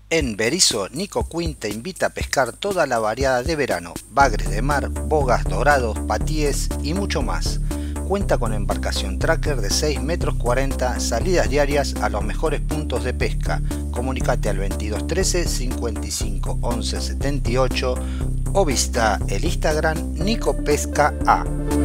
En Berisso, Nico Quinn te invita a pescar toda la variada de verano, bagres de mar, bogas, dorados, patíes y mucho más. Cuenta con embarcación tracker de 6 metros 40, salidas diarias a los mejores puntos de pesca. Comunicate al 2213 55 11 78 o visita el Instagram Nico Pesca A.